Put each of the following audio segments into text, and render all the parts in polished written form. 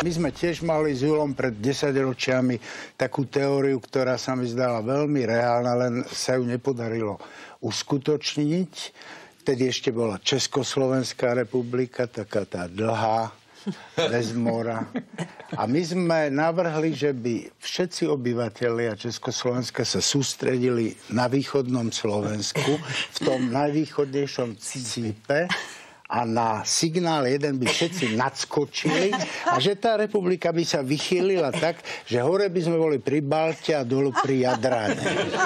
My sme tiež mali s Julom pred 10 ročiami takú teóriu, ktorá sa mi zdala veľmi reálna, len sa ju nepodarilo uskutočniť. Vtedy ešte bola Československá republika, taká tá dlhá, bez mora. A my sme navrhli, že by všetci obyvatelia Československa sa sústredili na východnom Slovensku, v tom najvýchodnejšom cípe, a na signál jeden by všetci nadskočili a že tá republika by sa vychýlila tak, že hore by sme boli pri Balte a dolu pri Jadrane.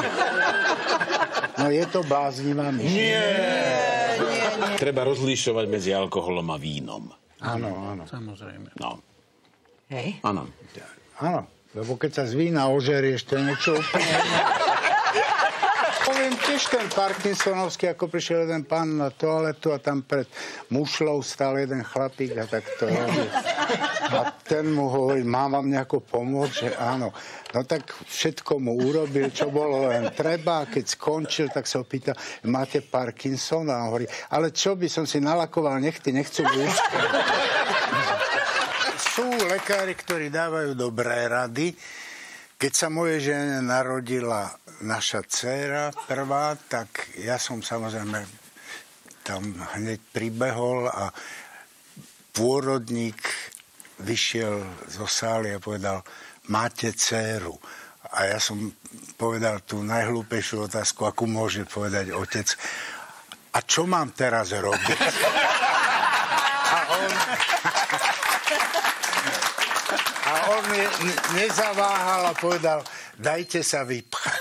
No je to bláznivá myšlienka. Nie. Treba rozlíšovať medzi alkoholom a vínom. Áno. Samozrejme. No. Hej? Áno. Áno, lebo keď sa z vína ožerieš, to je niečo úplne iné. Poviem tiež ten Parkinsonovský, ako prišiel jeden pán na toaletu a tam pred mušľou stál jeden chlapík a tak to robil. A ten mu hovorí, mám vám nejako pomôcť? Že áno. No tak všetko mu urobil, čo bolo len treba. A keď skončil, tak sa opýtal, máte Parkinsona? A on hovorí, ale čo by som si nalakoval nechty, nechcú blúzko. Sú lekári, ktorí dávajú dobré rady. Keď sa moje žene narodila naša dcéra prvá, tak ja som samozrejme tam hneď pribehol a pôrodník vyšiel zo sály a povedal, máte dcéru. A ja som povedal tú najhlúpejšiu otázku, akú môže povedať otec. A čo mám teraz robiť? A on nezaváhal a povedal, dajte sa vypchať.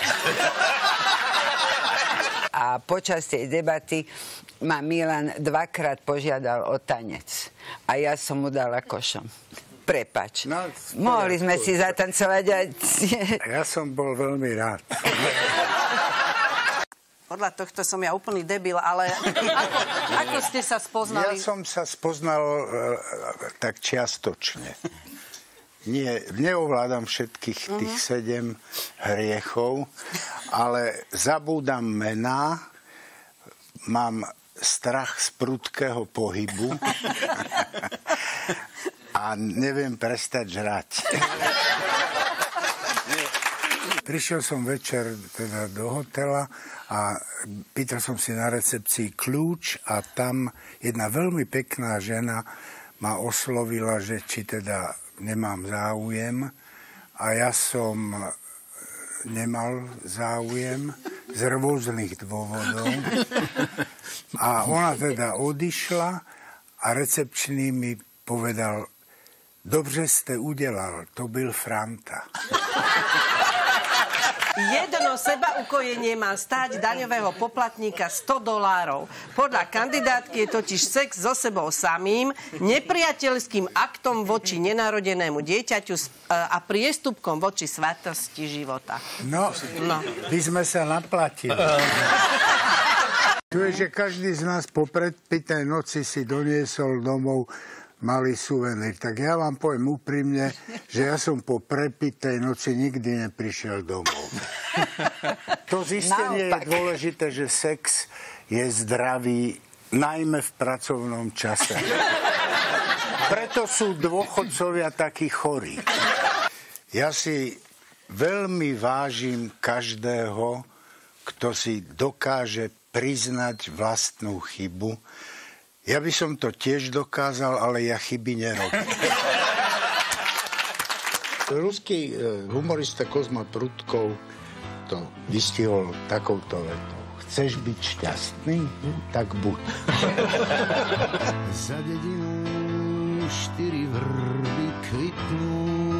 A počas tej debaty ma Milan dvakrát požiadal o tanec. A ja som mu dala košom. Prepač. No, mohli sme si zatancovať a... Ja som bol veľmi rád. Podľa tohto som ja úplný debil, ale ako ste sa spoznali? Ja som sa spoznal tak čiastočne. Neovládam všetkých tých 7 hriechov, ale zabúdam mená, mám strach z prudkého pohybu a neviem prestať žrať. Prišiel som večer teda do hotela a pýtal som si na recepcii kľúč a tam jedna veľmi pekná žena ma oslovila, že či teda nemám záujem a ja som nemal záujem z rôznych dôvodov a ona teda odišla a recepčný mi povedal, dobře ste udelal, to byl Franta. Jedno sebaukojenie má stáť daňového poplatníka $100. Podľa kandidátky je totiž sex so sebou samým nepriateľským aktom voči nenarodenému dieťaťu a priestupkom voči svatosti života. No, by sme sa naplatili. Tu je, že každý z nás po predpitej noci si doniesol domov malý suvenír. Tak ja vám poviem úprimne, že ja som po prepitej noci nikdy neprišiel domov. To zistenie je dôležité, že sex je zdravý, najmä v pracovnom čase. Preto sú dôchodcovia takí chorí. Ja si veľmi vážim každého, kto si dokáže priznať vlastnú chybu. Ja by som to tiež dokázal, ale ja chyby nerobím. Ruský humorista Kozma Prudkov to vystihol takouto vetou. Chceš byť šťastný? Tak buď. Za dedinou 4 vrby kvitnú.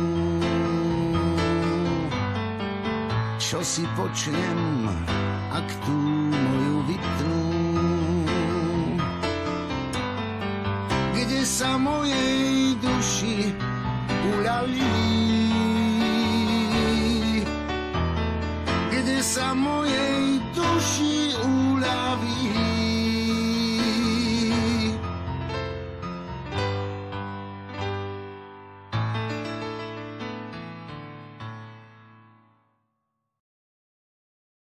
Čo si počnem, ak tú moju vytnú? Kde sa mojej duši uľaví, kde sa moje